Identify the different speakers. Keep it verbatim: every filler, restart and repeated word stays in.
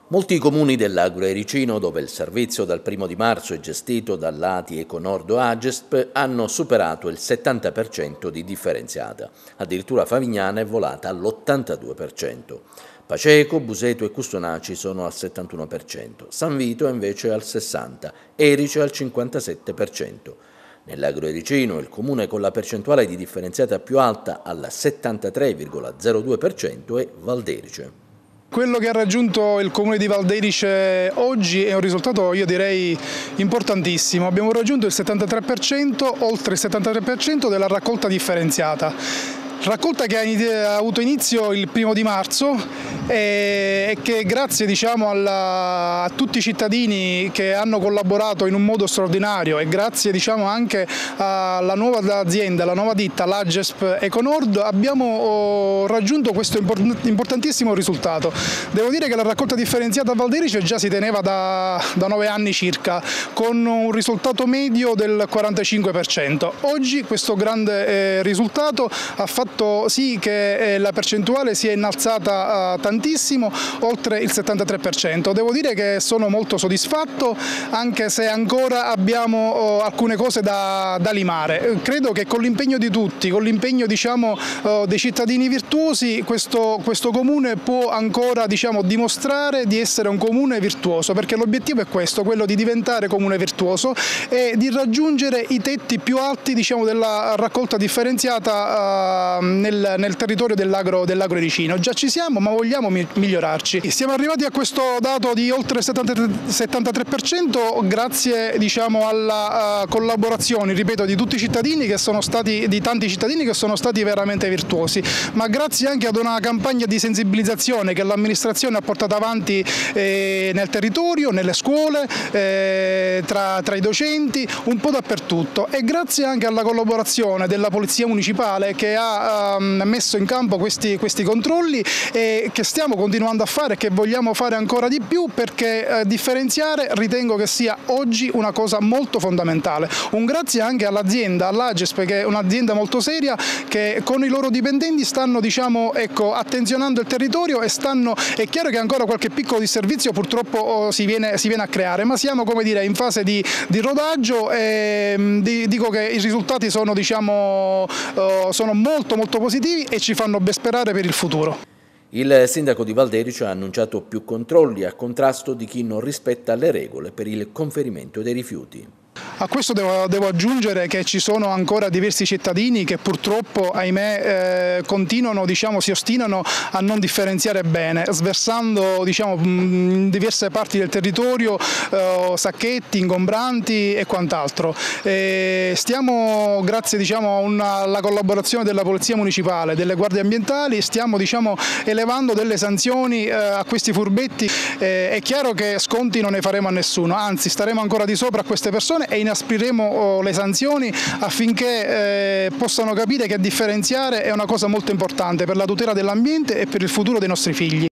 Speaker 1: Molti comuni dell'Agro Ericino, dove il servizio dal primo di marzo è gestito dall'A T I Econordo Agesp, hanno superato il settanta per cento di differenziata. Addirittura Favignana è volata all'ottantadue per cento. Paceco, Buseto e Custonaci sono al settantuno per cento, San Vito è invece al sessanta per cento, Erice al cinquantasette per cento. Nell'Agro Ericino il comune con la percentuale di differenziata più alta al settantatré virgola zero due per cento è Valderice.
Speaker 2: Quello che ha raggiunto il comune di Valderice oggi è un risultato, io direi, importantissimo. Abbiamo raggiunto il settantatré per cento, oltre il settantatré per cento della raccolta differenziata. Raccolta che ha avuto inizio il primo di marzo e che grazie diciamo, alla, a tutti i cittadini che hanno collaborato in un modo straordinario e grazie diciamo, anche alla nuova azienda, alla nuova ditta, l'Agesp Econord, abbiamo raggiunto questo importantissimo risultato. Devo dire che la raccolta differenziata a Valderice già si teneva da, da nove anni circa, con un risultato medio del quarantacinque per cento. Oggi questo grande eh, risultato ha fatto sì che la percentuale si è innalzata tantissimo, oltre il settantatré per cento. Devo dire che sono molto soddisfatto, anche se ancora abbiamo alcune cose da, da limare. Credo che con l'impegno di tutti, con l'impegno diciamo, dei cittadini virtuosi, questo, questo comune può ancora diciamo, dimostrare di essere un comune virtuoso, perché l'obiettivo è questo, quello di diventare comune virtuoso e di raggiungere i tetti più alti diciamo, della raccolta differenziata Nel, nel territorio dell'Agro dell'Agro Ericino. Già ci siamo, ma vogliamo mi, migliorarci. Siamo arrivati a questo dato di oltre il settantatré per cento grazie diciamo, alla uh, collaborazione, ripeto, di tutti i cittadini che sono stati, di tanti cittadini che sono stati veramente virtuosi, ma grazie anche ad una campagna di sensibilizzazione che l'amministrazione ha portato avanti eh, nel territorio, nelle scuole, eh, tra, tra i docenti, un po' dappertutto, e grazie anche alla collaborazione della Polizia Municipale che ha messo in campo questi, questi controlli e che stiamo continuando a fare e che vogliamo fare ancora di più, perché eh, differenziare ritengo che sia oggi una cosa molto fondamentale. Un grazie anche all'azienda, all'Agesp, che è un'azienda molto seria, che con i loro dipendenti stanno diciamo, ecco, attenzionando il territorio e stanno, è chiaro che ancora qualche piccolo disservizio purtroppo oh, si, viene, si viene a creare, ma siamo come dire, in fase di, di rodaggio e mh, di, dico che i risultati sono, diciamo, oh, sono molto molto positivi e ci fanno ben sperare per il futuro.
Speaker 1: Il sindaco di Valderice ha annunciato più controlli a contrasto di chi non rispetta le regole per il conferimento dei rifiuti.
Speaker 2: A questo devo, devo aggiungere che ci sono ancora diversi cittadini che purtroppo, ahimè, eh, continuano, diciamo, si ostinano a non differenziare bene, sversando diciamo, in diverse parti del territorio eh, sacchetti, ingombranti e quant'altro. E stiamo, grazie diciamo, a una, alla collaborazione della Polizia Municipale, delle guardie ambientali, stiamo diciamo, elevando delle sanzioni eh, a questi furbetti. Eh, è chiaro che sconti non ne faremo a nessuno, anzi staremo ancora di sopra a queste persone e inaspriremo le sanzioni affinché eh, possano capire che differenziare è una cosa molto importante per la tutela dell'ambiente e per il futuro dei nostri figli.